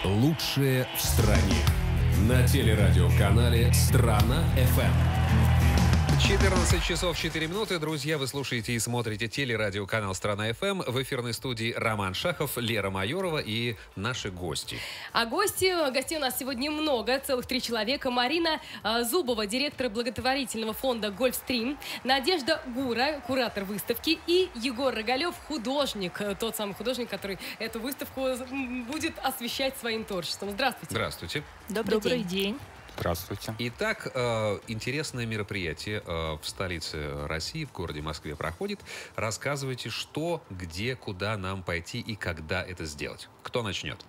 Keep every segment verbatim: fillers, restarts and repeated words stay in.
Лучшее в стране. На телерадиоканале «Страна-ФМ». четырнадцать часов четыре минуты. Друзья, вы слушаете и смотрите телерадиоканал «Страна-ФМ». В эфирной студии Роман Шахов, Лера Майорова и наши гости. А гости, гостей у нас сегодня много, целых три человека. Марина э, Зубова, директор благотворительного фонда «Гольфстрим», Надежда Гура, куратор выставки, и Егор Рогалев, художник, тот самый художник, который эту выставку будет освещать своим творчеством. Здравствуйте. Здравствуйте. Добрый, Добрый день. день. Здравствуйте. Итак, э, интересное мероприятие э, в столице России, в городе Москве проходит. Рассказывайте, что, где, куда нам пойти и когда это сделать. Кто начнет?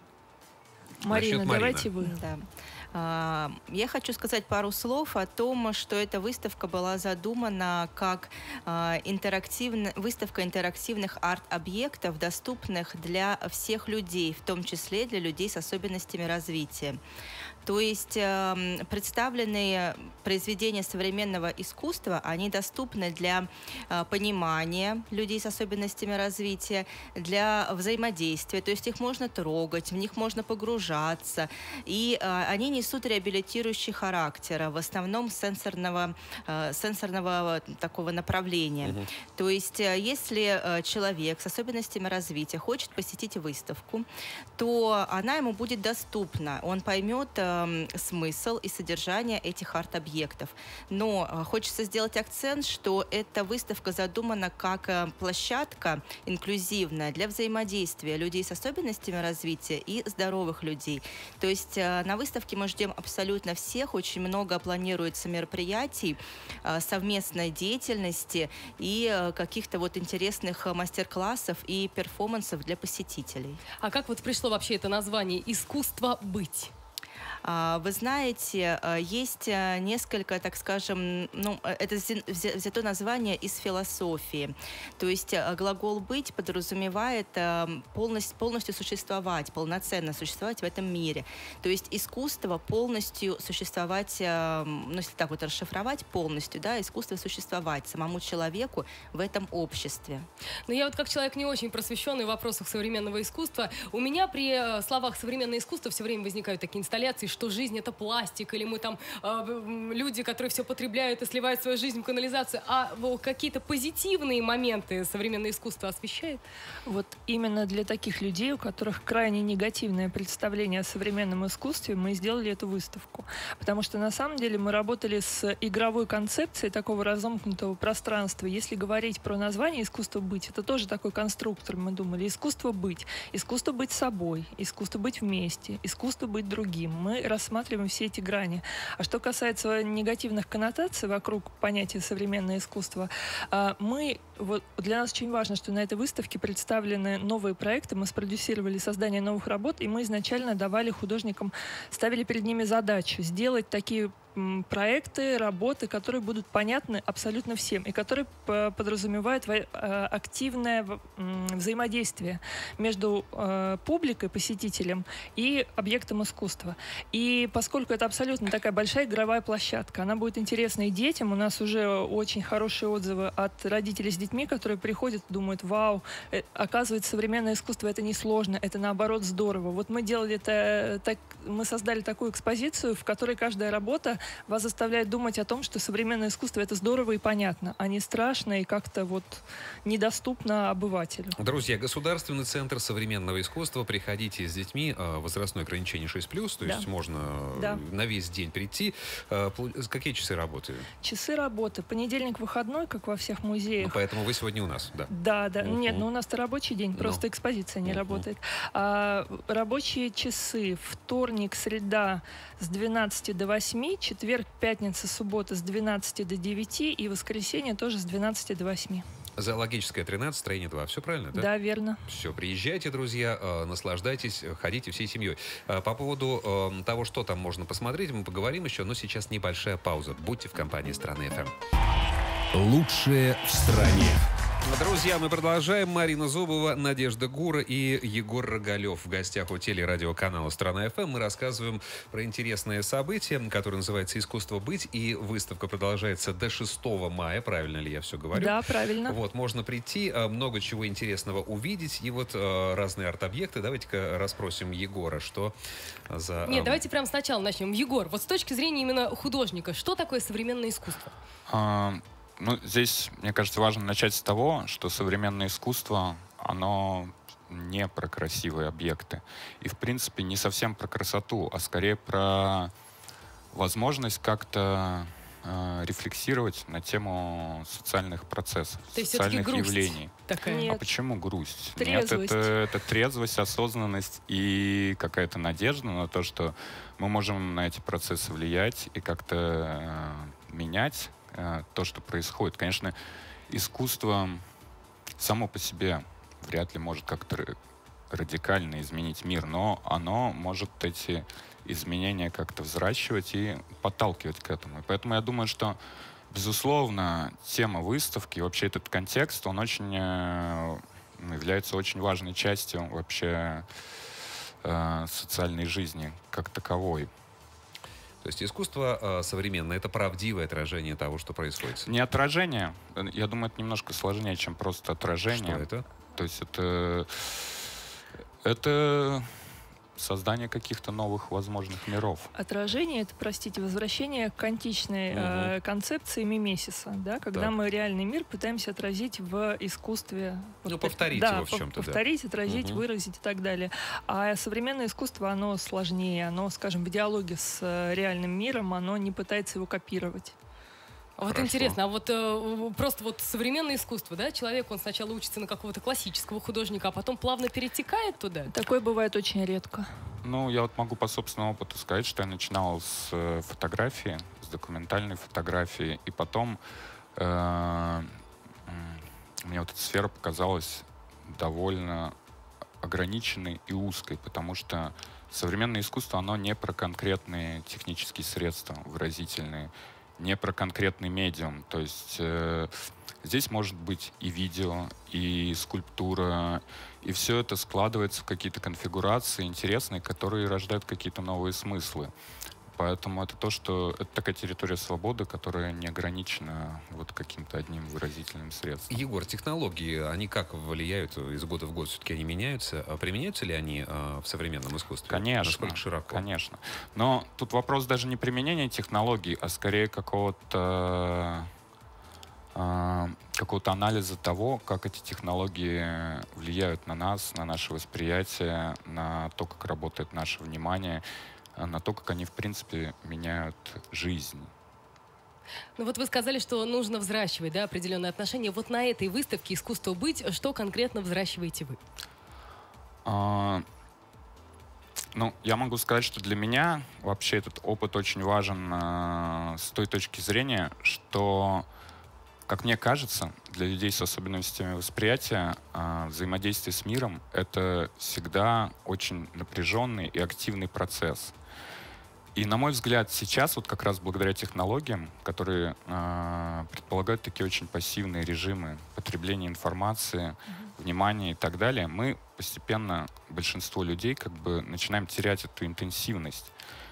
Марина, Начнет Марина. давайте вы. Да. А, Я хочу сказать пару слов о том, что эта выставка была задумана как а, интерактивная выставка интерактивных арт-объектов, доступных для всех людей, в том числе для людей с особенностями развития. То есть э, представленные произведения современного искусства, они доступны для э, понимания людей с особенностями развития, для взаимодействия. То есть их можно трогать, в них можно погружаться. И э, они несут реабилитирующий характер, в основном сенсорного, э, сенсорного такого направления. Угу. То есть э, если э, человек с особенностями развития хочет посетить выставку, то она ему будет доступна. Он поймет э, смысл и содержание этих арт-объектов. Но э, хочется сделать акцент, что эта выставка задумана как э, площадка инклюзивная для взаимодействия людей с особенностями развития и здоровых людей. То есть э, на выставке мы ждем абсолютно всех. Очень много планируется мероприятий, э, совместной деятельности и э, каких-то вот интересных мастер-классов и перформансов для посетителей. А как вот пришло вообще это название «Искусство быть»? Вы знаете, есть несколько, так скажем, ну, это взято название из философии. То есть глагол «быть» подразумевает полностью, полностью существовать, полноценно существовать в этом мире. То есть искусство полностью существовать, ну, если так вот расшифровать, полностью, да, искусство существовать самому человеку в этом обществе. Но я вот как человек не очень просвещенный в вопросах современного искусства, у меня при словах «современное искусство» все время возникают такие инсталляции, что жизнь — это пластик, или мы там э, люди, которые все потребляют и сливают свою жизнь в канализацию. А вот, какие-то позитивные моменты современное искусство освещает? Вот именно для таких людей, у которых крайне негативное представление о современном искусстве, мы сделали эту выставку. Потому что на самом деле мы работали с игровой концепцией такого разомкнутого пространства. Если говорить про название «Искусство быть», это тоже такой конструктор. Мы думали: искусство быть, искусство быть собой, искусство быть вместе, искусство быть другим. Мы рассматриваем все эти грани. А что касается негативных коннотаций вокруг понятия современное искусство, мы, вот, для нас очень важно, что на этой выставке представлены новые проекты, мы спродюсировали создание новых работ, и мы изначально давали художникам, ставили перед ними задачу сделать такие проекты, работы, которые будут понятны абсолютно всем и которые подразумевают активное взаимодействие между публикой, посетителем и объектом искусства. И поскольку это абсолютно такая большая игровая площадка, она будет интересна и детям. У нас уже очень хорошие отзывы от родителей с детьми, которые приходят и думают: вау, оказывается, современное искусство — это не сложно, это наоборот здорово. Вот мы делали это, так, мы создали такую экспозицию, в которой каждая работа вас заставляет думать о том, что современное искусство — это здорово и понятно, а не страшно и как-то вот недоступно обывателю. Друзья, Государственный центр современного искусства. Приходите с детьми. Возрастное ограничение шесть плюс, то да. есть можно да. на весь день прийти. Какие часы работы? Часы работы. Понедельник выходной, как во всех музеях. Ну, поэтому вы сегодня у нас, да? Да, да. Uh-huh. Нет, ну у нас-то рабочий день, просто no. экспозиция не uh-huh. работает. А, рабочие часы: вторник, среда с двенадцати до восьми, четверг, пятница, суббота с двенадцати до девяти и воскресенье тоже с двенадцати до восьми. Зоологическая, тринадцать, строение два. Все правильно, да? Да, верно. Все, приезжайте, друзья, э, наслаждайтесь, ходите всей семьей. Э, по поводу э, того, что там можно посмотреть, мы поговорим еще, но сейчас небольшая пауза. Будьте в компании Страны-ФМ. Лучшее в стране. Друзья, мы продолжаем. Марина Зубова, Надежда Гура и Егор Рогалев в гостях у телерадиоканала «Страна.ФМ». Мы рассказываем про интересное событие, которое называется «Искусство быть». И выставка продолжается до шестого мая. Правильно ли я все говорю? Да, правильно. Вот, можно прийти, много чего интересного увидеть. И вот разные арт-объекты. Давайте-ка расспросим Егора, что за... Нет, давайте прямо сначала начнем. Егор, вот с точки зрения именно художника, что такое современное искусство? А, ну, здесь, мне кажется, важно начать с того, что современное искусство, оно не про красивые объекты. И, в принципе, не совсем про красоту, а скорее про возможность как-то э, рефлексировать на тему социальных процессов, То есть социальных грусть явлений. такая? Нет. А почему грусть? Трезвость. Нет, это, это трезвость, осознанность и какая-то надежда на то, что мы можем на эти процессы влиять и как-то э, менять э, то, что происходит. Конечно, искусство само по себе вряд ли может как-то радикально изменить мир, но оно может эти изменения как-то взращивать и подталкивать к этому. И поэтому я думаю, что, безусловно, тема выставки, вообще этот контекст, он очень э, является очень важной частью вообще э, социальной жизни как таковой. То есть искусство э, современное — это правдивое отражение того, что происходит? Не отражение, я думаю, это немножко сложнее, чем просто отражение. Что это? То есть это, это создание каких-то новых возможных миров. Отражение — это, простите, возвращение к античной Угу. э, концепции мимесиса, да, когда Так. мы реальный мир пытаемся отразить в искусстве. Ну, так- повторить да, его в пов- чем-то, да. повторить, отразить, Мгм. выразить и так далее. А современное искусство, оно сложнее, оно, скажем, в диалоге с э, реальным миром, оно не пытается его копировать. А вот Хорошо. интересно, а вот э, просто вот современное искусство, да, человек, он сначала учится на какого-то классического художника, а потом плавно перетекает туда? Такое бывает очень редко. Ну, я вот могу по собственному опыту сказать, что я начинал с э, фотографии, с документальной фотографии, и потом э, м, мне вот эта сфера показалась довольно ограниченной и узкой, потому что современное искусство, оно не про конкретные технические средства выразительные, не про конкретный медиум. То есть э, здесь может быть и видео, и скульптура, и все это складывается в какие-то конфигурации интересные, которые рождают какие-то новые смыслы. Поэтому это то, что это такая территория свободы, которая не ограничена вот каким-то одним выразительным средством. Егор, технологии, они как влияют из года в год? Все-таки они меняются? А применяются ли они а, в современном искусстве? Конечно, Насколько широко? конечно. Но тут вопрос даже не применения технологий, а скорее какого-то э, какого-то анализа того, как эти технологии влияют на нас, на наше восприятие, на то, как работает наше внимание, на то, как они, в принципе, меняют жизнь. Ну вот вы сказали, что нужно взращивать, да, определенные отношения. Вот на этой выставке «Искусство быть» что конкретно взращиваете вы? А, ну, я могу сказать, что для меня вообще этот опыт очень важен а, с той точки зрения, что, как мне кажется, для людей с особенностями восприятия а, взаимодействие с миром — это всегда очень напряженный и активный процесс. И, на мой взгляд, сейчас, вот как раз благодаря технологиям, которые э, предполагают такие очень пассивные режимы потребления информации, mm-hmm. внимания и так далее, мы постепенно, большинство людей, как бы начинаем терять эту интенсивность.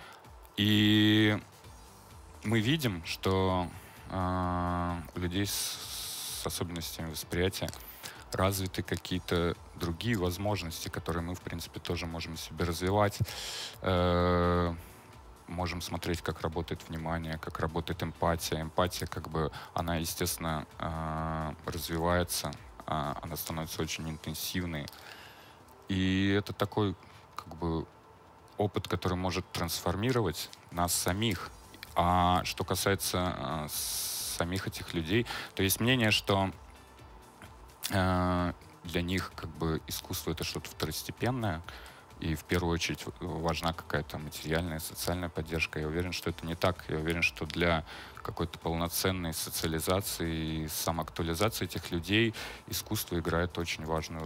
И мы видим, что э, у людей с, с особенностями восприятия развиты какие-то другие возможности, которые мы, в принципе, тоже можем себе развивать. Э, можем смотреть, как работает внимание, как работает эмпатия. Эмпатия, как бы, она, естественно, э, развивается, э, она становится очень интенсивной. И это такой, как бы, опыт, который может трансформировать нас самих. А что касается э, самих этих людей, то есть мнение, что э, для них, как бы, искусство — это что-то второстепенное, и в первую очередь важна какая-то материальная, социальная поддержка. Я уверен, что это не так. Я уверен, что для какой-то полноценной социализации и самоактуализации этих людей искусство играет очень важную роль.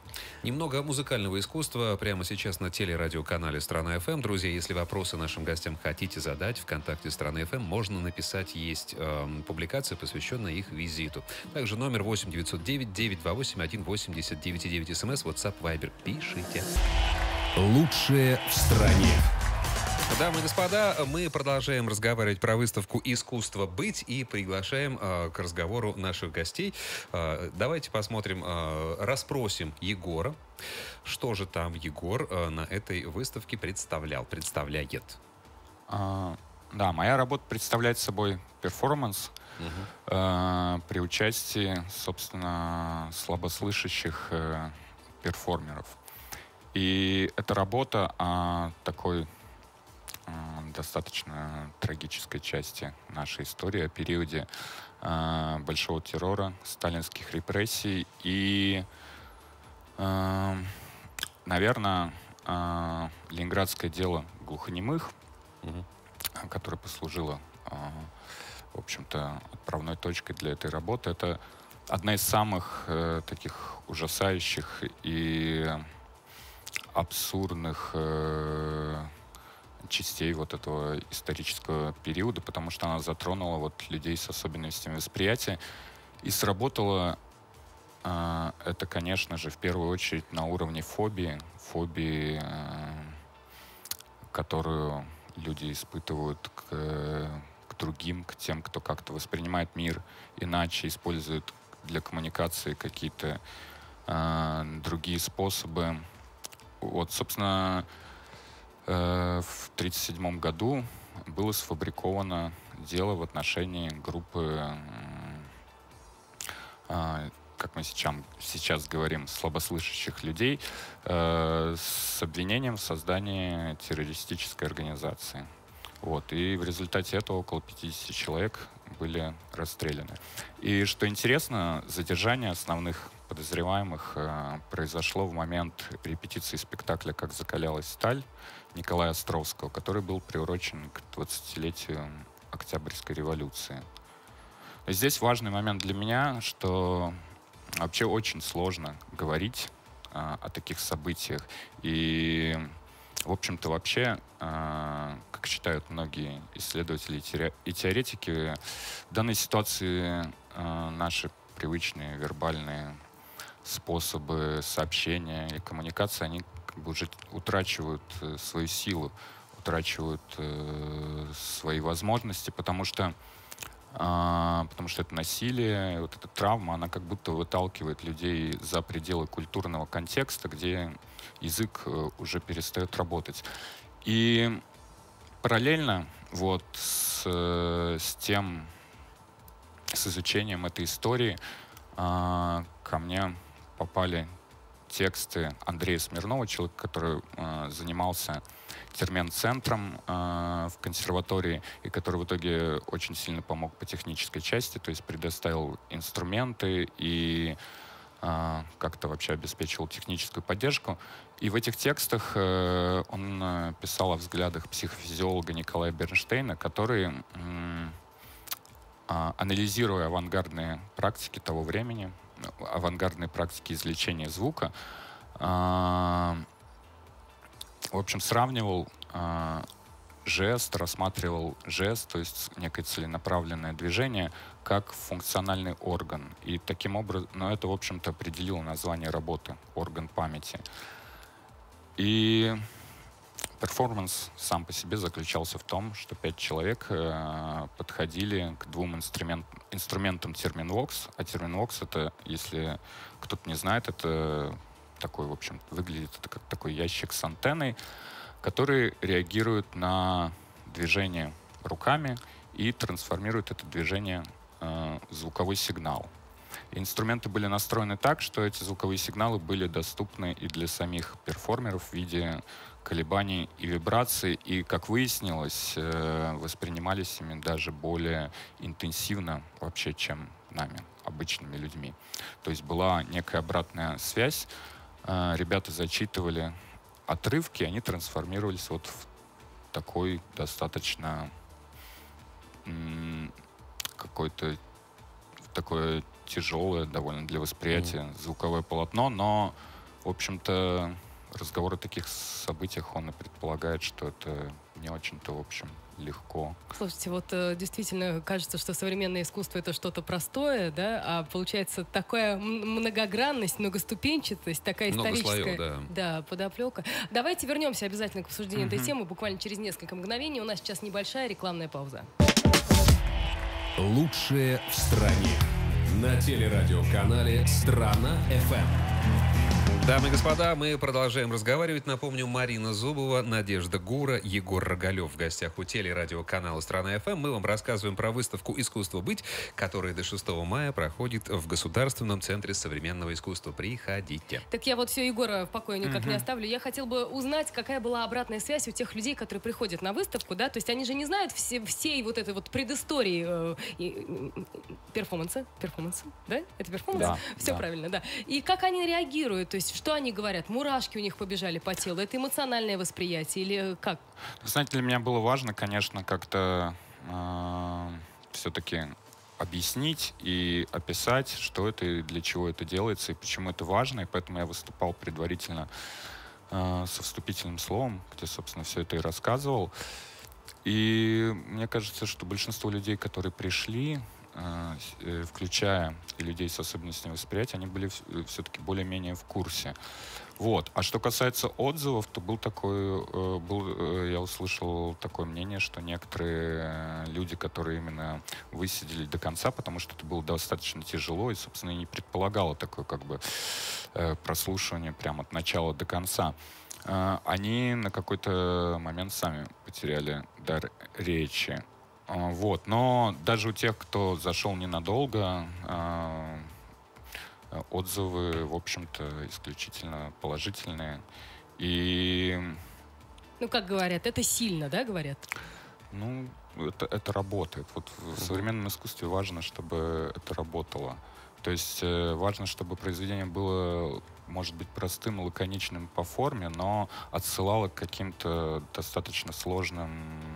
Немного музыкального искусства прямо сейчас на телерадиоканале «Страна эф эм». Друзья, если вопросы нашим гостям хотите задать, ВКонтакте «Страна эф эм» можно написать. Есть э, публикация, посвященная их визиту. Также номер восемь девятьсот девять девятьсот двадцать восемь один восемьдесят девять девять. СМС, WhatsApp, Viber. Пишите. Лучшее в стране. Дамы и господа, мы продолжаем разговаривать про выставку «Искусство быть» и приглашаем э, к разговору наших гостей. Э, давайте посмотрим, э, расспросим Егора, что же там Егор э, на этой выставке представлял, представляет. А, да, моя работа представляет собой перформанс угу. э, при участии, собственно, слабослышащих э, перформеров. И эта работа о такой достаточно трагической части нашей истории, о периоде э, большого террора, сталинских репрессий и, э, наверное, э, ленинградское дело глухонемых, угу. которое послужило, э, в общем-то, отправной точкой для этой работы. Это одна из самых э, таких ужасающих и абсурдных э, частей вот этого исторического периода, потому что она затронула вот людей с особенностями восприятия. И сработало э, это, конечно же, в первую очередь на уровне фобии, фобии, э, которую люди испытывают к, к другим, к тем, кто как-то воспринимает мир иначе, использует для коммуникации какие-то э, другие способы. Вот, собственно, в тридцать седьмом году было сфабриковано дело в отношении группы, как мы сейчас, сейчас говорим, слабослышащих людей с обвинением в создании террористической организации. Вот. И в результате этого около пятидесяти человек были расстреляны. И что интересно, задержание основных подозреваемых э, произошло в момент репетиции спектакля «Как закалялась сталь» Николая Островского, который был приурочен к двадцатилетию Октябрьской революции. Здесь важный момент для меня, что вообще очень сложно говорить э, о таких событиях. И, в общем-то, вообще, э, как считают многие исследователи и теоретики, в данной ситуации э, наши привычные вербальные способы сообщения и коммуникации, они как бы уже утрачивают э, свою силу, утрачивают э, свои возможности, потому что, э, потому что это насилие, вот эта травма, она как будто выталкивает людей за пределы культурного контекста, где язык э, уже перестает работать. И параллельно вот с, э, с тем, с изучением этой истории э, ко мне попали тексты Андрея Смирнова, человека, который э, занимался термен-центром э, в консерватории и который в итоге очень сильно помог по технической части, то есть предоставил инструменты и э, как-то вообще обеспечивал техническую поддержку. И в этих текстах э, он э, писал о взглядах психофизиолога Николая Бернштейна, который, э, э, анализируя авангардные практики того времени, авангардной практики извлечения звука, э, в общем, сравнивал э, жест, рассматривал жест, то есть некое целенаправленное движение, как функциональный орган. И таким образом, ну, это, в общем-то, определило название работы «Орган памяти». И перформанс сам по себе заключался в том, что пять человек э, подходили к двум инструмент, инструментам терминвокс. А терминвокс — это, если кто-то не знает, это такой, в общем, выглядит это как такой ящик с антенной, который реагирует на движение руками и трансформирует это движение э, в звуковой сигнал. И инструменты были настроены так, что эти звуковые сигналы были доступны и для самих перформеров в виде колебаний и вибраций, и, как выяснилось, воспринимались ими даже более интенсивно вообще, чем нами, обычными людьми. То есть была некая обратная связь, ребята зачитывали отрывки, они трансформировались вот в такой достаточно какой-то такое тяжелое довольно для восприятия mm. звуковое полотно, но в общем-то, разговор о таких событиях, он и предполагает, что это не очень-то, в общем, легко. Слушайте, вот э, действительно кажется, что современное искусство — это что-то простое, да, а получается такая многогранность, многоступенчатость, такая Много историческая слоев, да, подоплека. Давайте вернемся обязательно к обсуждению Мгм. этой темы буквально через несколько мгновений. У нас сейчас небольшая рекламная пауза. Лучшее в стране. На телерадиоканале «Страна.ФМ». Дамы и господа, мы продолжаем разговаривать. Напомню, Марина Зубова, Надежда Гура, Егор Рогалев в гостях у телерадиоканала «Страна.ФМ». Мы вам рассказываем про выставку «Искусство быть», которая до шестого мая проходит в Государственном центре современного искусства. Приходите. Так я вот все Егора в покое никак не оставлю. Я хотел бы узнать, какая была обратная связь у тех людей, которые приходят на выставку, да, то есть они же не знают все, всей вот этой вот предыстории э, и, э, перформанса, перформанса, да? Это перформанс? Да, Все да. правильно, да. И как они реагируют, то есть что они говорят? Мурашки у них побежали по телу? Это эмоциональное восприятие или как? Знаете, для меня было важно, конечно, как-то э, все-таки объяснить и описать, что это и для чего это делается, и почему это важно. И поэтому я выступал предварительно э, со вступительным словом, где, собственно, все это и рассказывал. И мне кажется, что большинство людей, которые пришли, э, э, включая и людей с особенностями восприятия, они были все-таки более-менее в курсе. Вот. А что касается отзывов, то был такой, э, был, э, я услышал такое мнение, что некоторые люди, которые именно высидели до конца, потому что это было достаточно тяжело и, собственно, и не предполагало такое как бы э, прослушивание прямо от начала до конца, э, они на какой-то момент сами потеряли дар речи. Э, вот. Но даже у тех, кто зашел ненадолго, э, отзывы, в общем-то, исключительно положительные. И, Ну, как говорят, это сильно, да, говорят? ну, это, это работает. Вот в современном искусстве важно, чтобы это работало. То есть э, важно, чтобы произведение было, может быть, простым и лаконичным по форме, но отсылало к каким-то достаточно сложным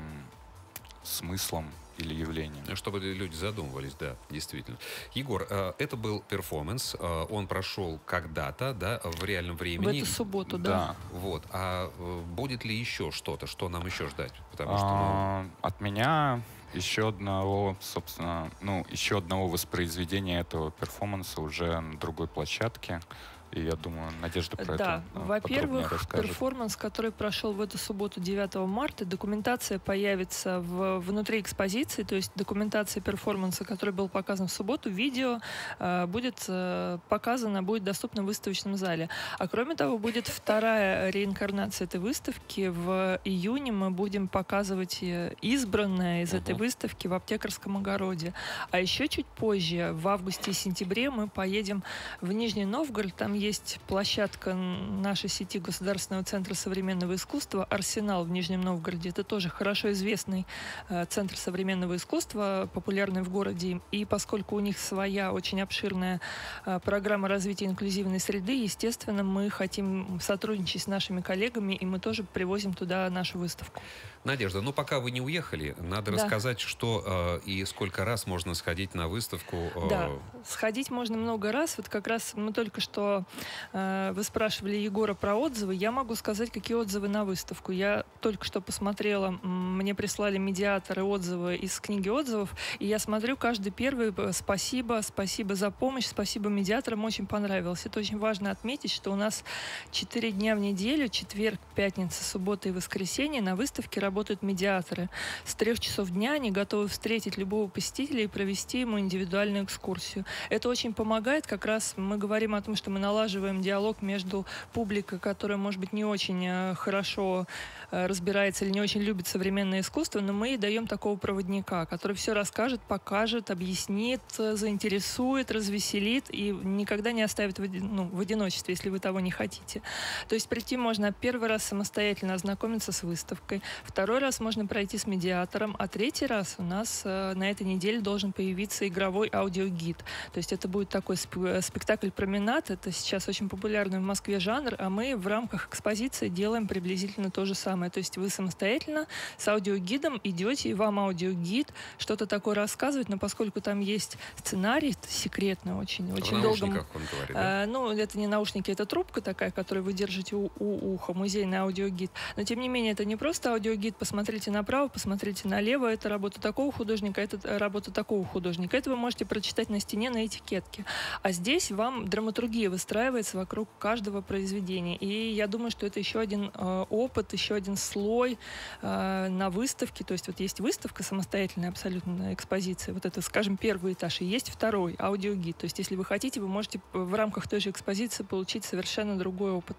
смыслам или явлениям. Чтобы люди задумывались, да, действительно. Егор, э, это был перформанс, э, он прошел когда-то, да, в реальном В времени. эту субботу, да. Да. Вот. А э, будет ли еще что-то, что нам еще ждать? Потому что, ну, А, от меня еще одного, собственно, ну, еще одного воспроизведения этого перформанса уже на другой площадке. И я думаю, Надежда про Да, это ну, во-первых, подробнее расскажет. перформанс, который прошел в эту субботу девятого марта, документация появится в, внутри экспозиции, то есть документация перформанса, который был показан в субботу, видео э, будет э, показано, будет доступно в выставочном зале. А кроме того, будет вторая реинкарнация этой выставки. В июне мы будем показывать э, избранное из этой Мгм. выставки в Аптекарском огороде. А еще чуть позже, в августе и сентябре, мы поедем в Нижний Новгород. Там есть площадка нашей сети Государственного центра современного искусства «Арсенал» в Нижнем Новгороде. Это тоже хорошо известный э, центр современного искусства, популярный в городе. И поскольку у них своя очень обширная э, программа развития инклюзивной среды, естественно, мы хотим сотрудничать с нашими коллегами, и мы тоже привозим туда нашу выставку. Надежда, ну пока вы не уехали, надо Да. рассказать, что э, и сколько раз можно сходить на выставку. э, Да, сходить можно много раз. Вот как раз мы только что э, вы спрашивали Егора про отзывы. Я могу сказать, какие отзывы на выставку. Я только что посмотрела, м, мне прислали медиаторы отзывы из книги отзывов, и я смотрю каждый первый э, спасибо, спасибо за помощь, спасибо медиаторам, очень понравилось. Это очень важно отметить, что у нас четыре дня в неделю, четверг, пятница, суббота и воскресенье на выставке работают медиаторы. С трех часов дня они готовы встретить любого посетителя и провести ему индивидуальную экскурсию. Это очень помогает. Как раз мы говорим о том, что мы налаживаем диалог между публикой, которая, может быть, не очень э, хорошо э, разбирается или не очень любит современное искусство, но мы ей даем такого проводника, который все расскажет, покажет, объяснит, э, заинтересует, развеселит и никогда не оставит в, оди- ну, в одиночестве, если вы того не хотите. То есть прийти можно первый раз самостоятельно ознакомиться с выставкой, второй раз можно пройти с медиатором, а третий раз у нас э, на этой неделе должен появиться игровой аудиогид. То есть это будет такой сп- спектакль «Променад». Это сейчас очень популярный в Москве жанр, а мы в рамках экспозиции делаем приблизительно то же самое. самое. То есть вы самостоятельно с аудиогидом идете, и вам аудиогид что-то такое рассказывает, но поскольку там есть сценарий, это секретно очень, очень в долго. наушниках он говорит, да? А, ну, это не наушники, это трубка такая, которую вы держите у, у уха, музейный аудиогид. Но, тем не менее, это не просто аудиогид, посмотрите направо, посмотрите налево, это работа такого художника, это работа такого художника. Это вы можете прочитать на стене, на этикетке. А здесь вам драматургия выстраивается вокруг каждого произведения. И я думаю, что это еще один э, опыт, еще один слой э, на выставке. То есть вот есть выставка самостоятельная абсолютно экспозиция, вот это, скажем, первый этаж, и есть второй, аудиогид. То есть если вы хотите, вы можете в рамках той же экспозиции получить совершенно другой опыт.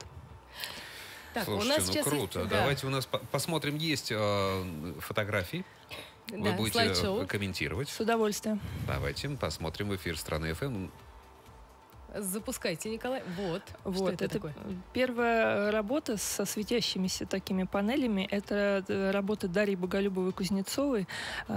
Так, Слушайте, у нас ну сейчас круто. есть, да. Давайте у нас по посмотрим, есть э, фотографии. Вы Да, будете слайд-шоу. комментировать. С удовольствием. Давайте посмотрим в эфир Страны эф эм. Запускайте, Николай. Вот. Вот, Что это, это такое? первая работа со светящимися такими панелями. Это работа Дарьи Боголюбовой-Кузнецовой.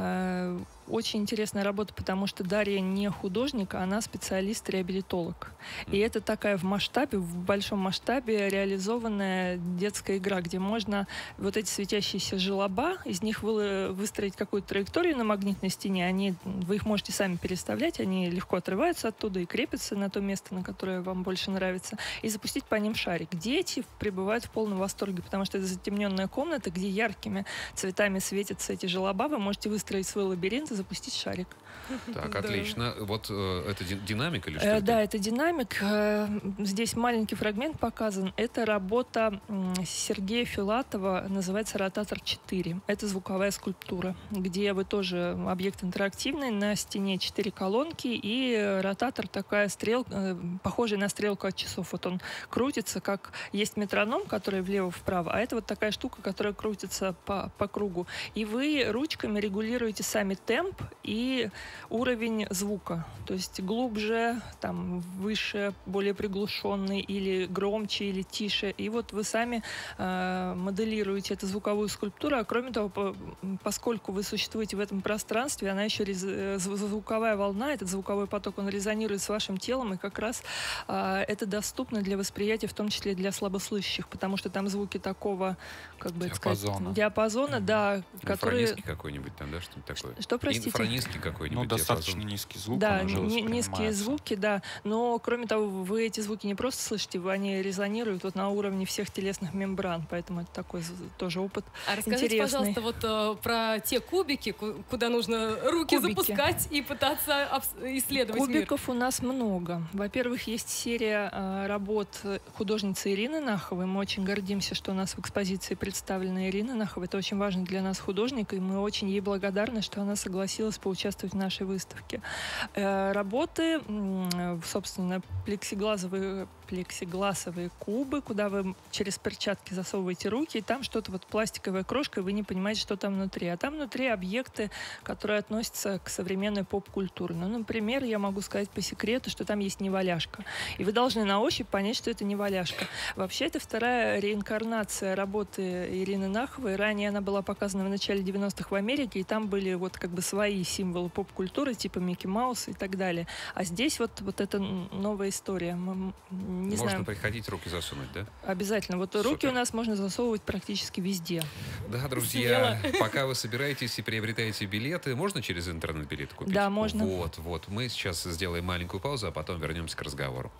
Э, Очень интересная работа, потому что Дарья не художник, а она специалист-реабилитолог. И это такая в масштабе, в большом масштабе реализованная детская игра, где можно вот эти светящиеся желоба, из них вы, выстроить какую-то траекторию на магнитной стене. Они, вы их можете сами переставлять, они легко отрываются оттуда и крепятся на то место, на которое вам больше нравится, и запустить по ним шарик. Дети пребывают в полном восторге, потому что это затемненная комната, где яркими цветами светятся эти желоба. Вы можете выстроить свой лабиринт и запустить шарик. Так, Да. отлично. Вот э, это ди- динамик или что Э, это? Да, это динамик. Э, Здесь маленький фрагмент показан. Это работа м, Сергея Филатова, называется «Ротатор четыре». Это звуковая скульптура, где вы тоже объект интерактивный, на стене четыре колонки, и ротатор такая стрелка, похожая на стрелку от часов. Вот он крутится, как есть метроном, который влево-вправо, а это вот такая штука, которая крутится по, по кругу. И вы ручками регулируете сами темп и уровень звука. То есть глубже, там, выше, более приглушенный, или громче, или тише. И вот вы сами э, моделируете эту звуковую скульптуру. А кроме того, по, поскольку вы существуете в этом пространстве, она еще рез, звуковая волна, этот звуковой поток, он резонирует с вашим телом, и как раз э, это доступно для восприятия, в том числе для слабослышащих, потому что там звуки такого, как бы это сказать, Диапазона. диапазона, да, которые... Инфранизкий какой-нибудь там, да, что-то такое? Что, простите? Инфранизкий какой-нибудь. Ну, достаточно диапазон. низкий звук, Да, он уже ни- низкие воспринимается. звуки, да. Но, кроме того, вы эти звуки не просто слышите, вы- они резонируют вот на уровне всех телесных мембран, поэтому это такой з- тоже опыт А расскажите, интересный. пожалуйста, вот э, про те кубики, ку- куда нужно руки Кубики. запускать и пытаться обс- исследовать мир. Кубиков у нас много. Во-первых, есть серия э, работ художницы Ирины Наховой. Мы очень гордимся, что у нас в экспозиции представлена Ирина Нахова. Это очень важный для нас художник, и мы очень ей благодарны, что она согласилась поучаствовать в нашей выставке. Э, работы, м, собственно, плексиглазовые, плексигласовые кубы, куда вы через перчатки засовываете руки, и там что-то вот пластиковая крошка, и вы не понимаете, что там внутри. А там внутри объекты, которые относятся к современной поп-культуре. Ну, например, я могу сказать по секрету, что там есть неваляшка. И вы должны на ощупь понять, что это неваляшка. Вообще, это вторая реинкарнация работы Ирины Наховой. Ранее она была показана в начале девяностых в Америке, и там были вот как бы свои символы поп-культуры, типа Микки Маус и так далее. А здесь вот, вот эта новая история. Мы, не Можно знаю, приходить, руки засунуть, да? обязательно. Вот Супер. руки у нас можно засовывать практически везде. Да, друзья, пока вы собираетесь и приобретаете билеты, можно через интернет-билеты купить? Да, можно. Вот, вот. Мы сейчас сделаем маленькую паузу, а потом вернемся к разговору.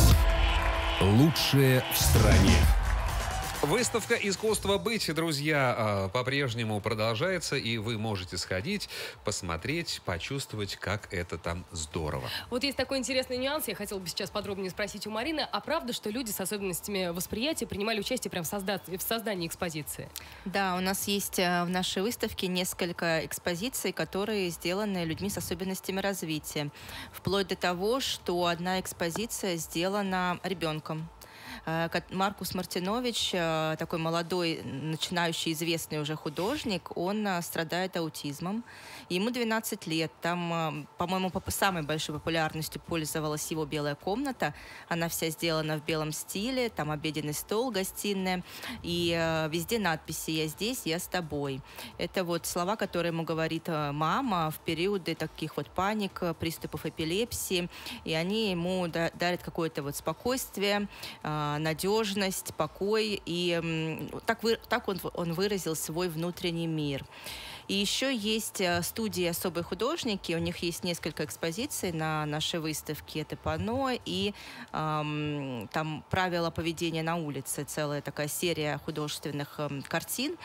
Лучшее в стране. Выставка «Искусство быть», друзья, э, по-прежнему продолжается, и вы можете сходить, посмотреть, почувствовать, как это там здорово. Вот есть такой интересный нюанс, я хотела бы сейчас подробнее спросить у Марины. А правда, что люди с особенностями восприятия принимали участие прямо в, созда- в создании экспозиции? Да, у нас есть э, в нашей выставке несколько экспозиций, которые сделаны людьми с особенностями развития. Вплоть до того, что одна экспозиция сделана ребенком. Э, ко- Маркус Мартинович, э, такой молодой, начинающий известный уже художник, он э, страдает аутизмом. Ему двенадцать лет. Там, э, по-моему, по самой большой популярностью пользовалась его белая комната. Она вся сделана в белом стиле. Там обеденный стол, гостиная. И э, везде надписи «Я здесь, я с тобой». Это вот слова, которые ему говорит э, мама в периоды таких вот паник, э, приступов эпилепсии. И они ему да- дарят какое-то вот спокойствие, э, надежность, покой. И так, вы, так он, он выразил свой внутренний мир. И еще есть студии «Особые художники». У них есть несколько экспозиций на нашей выставке. Это панно и эм, там «Правила поведения на улице». Целая такая серия художественных эм, картин.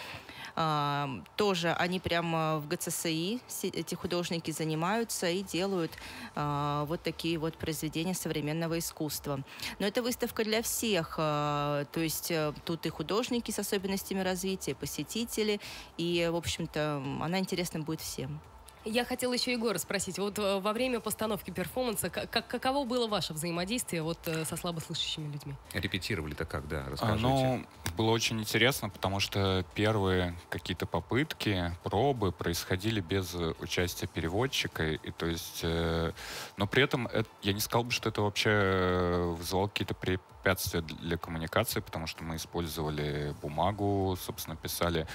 Uh, тоже они прямо в ГЦСИ, эти художники, занимаются и делают uh, вот такие вот произведения современного искусства. Но это выставка для всех, uh, то есть uh, тут и художники с особенностями развития, и посетители, и, в общем-то, она интересна будет всем. Я хотела еще Егора спросить, вот во время постановки перформанса, как, каково было ваше взаимодействие вот со слабослышащими людьми? Репетировали-то как, да, расскажите. А, ну, было очень интересно, потому что первые какие-то попытки, пробы происходили без участия переводчика, и то есть, э, но при этом это, я не сказал бы, что это вообще вызывало какие-то препятствия для коммуникации, потому что мы использовали бумагу, собственно, писали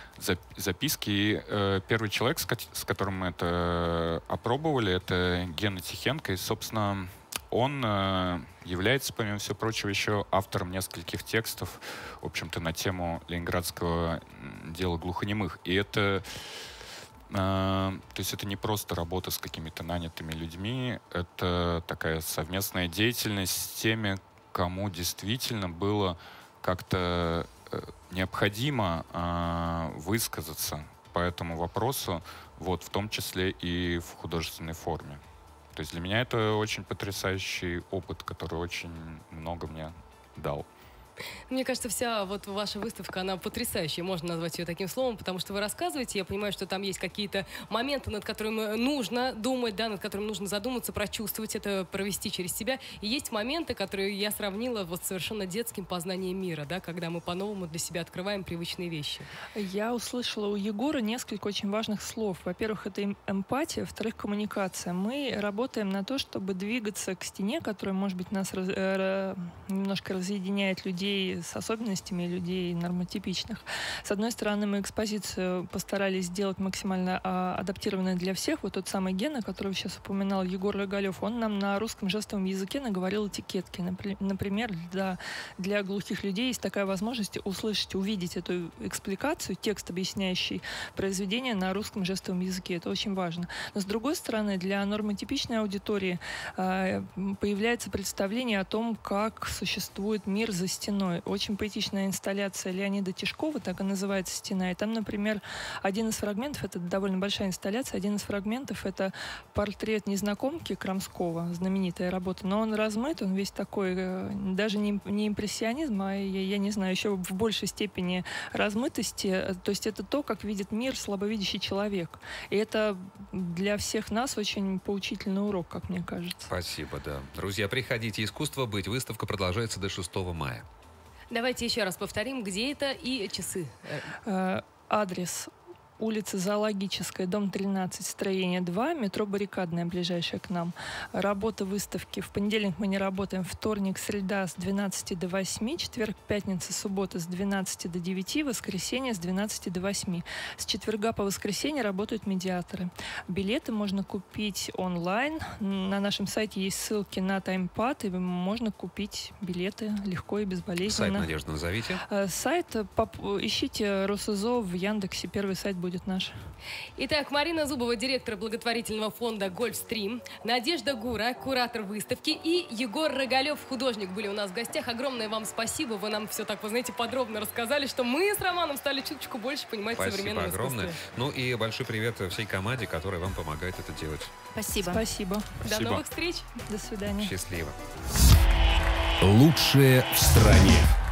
записки. И, э, первый человек, с, ко с которым мы это опробовали, это Гена Тихенко. И, собственно, он э, является, помимо всего прочего, еще автором нескольких текстов, в общем-то, на тему ленинградского дела глухонемых. И это, э, то есть это не просто работа с какими-то нанятыми людьми, это такая совместная деятельность с теми, кому действительно было как-то необходимо э, высказаться по этому вопросу, вот, в том числе и в художественной форме. То есть для меня это очень потрясающий опыт, который очень много мне дал. Мне кажется, вся вот ваша выставка, она потрясающая, можно назвать ее таким словом, потому что вы рассказываете, я понимаю, что там есть какие-то моменты, над которыми нужно думать, да, над которыми нужно задуматься, прочувствовать это, провести через себя. И есть моменты, которые я сравнила вот с совершенно детским познанием мира, да, когда мы по-новому для себя открываем привычные вещи. Я услышала у Егора несколько очень важных слов. Во-первых, это эмпатия, во-вторых, коммуникация. Мы работаем на то, чтобы двигаться к стене, которая, может быть, нас раз, э, немножко разъединяет людей с особенностями, людей нормотипичных. С одной стороны, мы экспозицию постарались сделать максимально а, адаптированной для всех. Вот тот самый Гена, которого сейчас упоминал Егор Рогалев, он нам на русском жестовом языке наговорил этикетки. Например, для, для глухих людей есть такая возможность услышать, увидеть эту экспликацию, текст, объясняющий произведение на русском жестовом языке. Это очень важно. Но с другой стороны, для нормотипичной аудитории а, появляется представление о том, как существует мир за стеной. Очень поэтичная инсталляция Леонида Тишкова, так и называется «Стена». И там, например, один из фрагментов, это довольно большая инсталляция, один из фрагментов — это портрет незнакомки Крамского, знаменитая работа, но он размыт, он весь такой, даже не, не импрессионизм, а, я, я не знаю, еще в большей степени размытости. То есть это то, как видит мир слабовидящий человек. И это для всех нас очень поучительный урок, как мне кажется. Спасибо, да. Друзья, приходите. «Искусство быть». Выставка продолжается до шестого мая. Давайте еще раз повторим, где это и часы. Адрес: улица Зоологическая, дом тринадцать, строение два, метро Баррикадная, ближайшая к нам. Работа выставки: в понедельник мы не работаем, вторник, среда с двенадцати до восьми, четверг, пятница, суббота с двенадцати до девяти, воскресенье с двенадцати до восьми. С четверга по воскресенье работают медиаторы. Билеты можно купить онлайн. На нашем сайте есть ссылки на таймпад, и можно купить билеты легко и безболезненно. Сайт, Надежда, назовите. Сайт, ищите РосИЗО в Яндексе, первый сайт будет наш. Итак, Марина Зубова, директор благотворительного фонда «Гольфстрим», Надежда Гура, куратор выставки, и Егор Рогалев, художник, были у нас в гостях. Огромное вам спасибо. Вы нам все так, вы знаете, подробно рассказали, что мы с Романом стали чуточку больше понимать современное искусство. Спасибо огромное. Ну и большой привет всей команде, которая вам помогает это делать. Спасибо. Спасибо. До новых встреч. До свидания. Счастливо. Лучшее в стране.